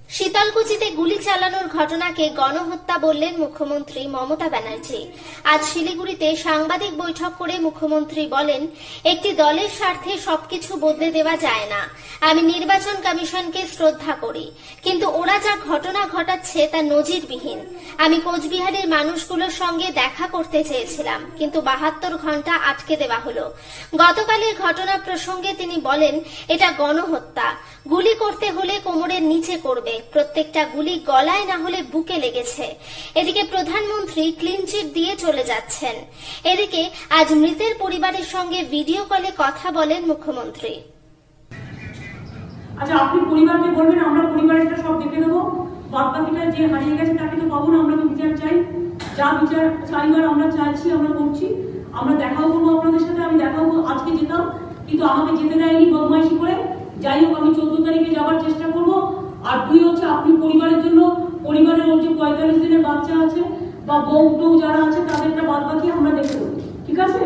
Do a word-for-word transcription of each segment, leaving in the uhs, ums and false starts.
শীতলকুচিতে গুলি চালানোর ঘটনাকে গণহত্যা বললেন মুখ্যমন্ত্রী মমতা ব্যানার্জি। আজ শিলিগুড়িতে সাংবাদিক বৈঠক করে মুখ্যমন্ত্রী বলেন, একটি দলের স্বার্থে সবকিছু বদলে দেওয়া যায় না। আমি নির্বাচন কমিশনকে শ্রদ্ধা করি, কিন্তু ওরা যা ঘটনা ঘটাচ্ছে তা নজিরবিহীন। আমি কোচবিহারের মানুষগুলোর সঙ্গে দেখা করতে চেয়েছিলাম, কিন্তু বাহাত্তর ঘন্টা আটকে দেওয়া হলো। গতকালের ঘটনা প্রসঙ্গে তিনি বলেন, এটা গণহত্যা। গুলি করতে হলে কোমরের নিচে করবে, প্রত্যেকটা গুলি গলায় না হলে বুকে লেগেছে। এদিকে প্রধানমন্ত্রী ক্লিন চিট দিয়ে চলে যাচ্ছেন। এদিকে আজ মৃতের পরিবারের সঙ্গে ভিডিও কলে কথা বলেন মুখ্যমন্ত্রী। আচ্ছা, আপনি পরিবারকে বলবেন আমরা পরিবারেরটা সব দেখে দেবো, বাদ বাকিটা যে হারিয়ে গেছে তাকে তো পাবো না। আমরা তো বিচার চাই, যা বিচার চাইবার আমরা চাইছি, আমরা করছি। আমরা দেখাও করবো আপনাদের সাথে, আমি দেখাও আজকে যেতাম, কিন্তু আমাকে যেতে দেয়নি বদমাইশি করে। যাই হোক, আমি চোদ্দ তারিখে যাওয়ার চেষ্টা করবো। আর দুই হচ্ছে, আপনি পরিবারের জন্য, পরিবারের ওর যে পঁয়তাল্লিশ দিনের বাচ্চা আছে বা বউ টৌ যারা আছে তাদেরটা বাদ বাকি আমরা দেখে দেবো, ঠিক আছে?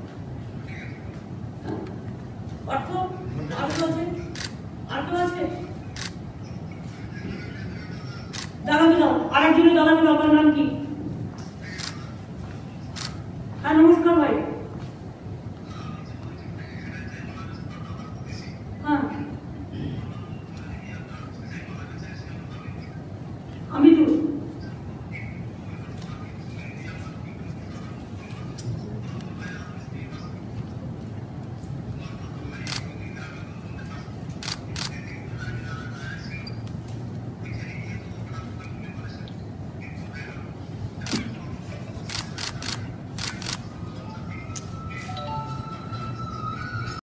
অর্থ আর কেউ আছে? আর কেউ আছে? দাঁড়াতে দাও, আরেকজনের দাঁড়াতে দাও। আপনার নাম কি? হ্যাঁ, নমস্কার ভাই। হ্যাঁ।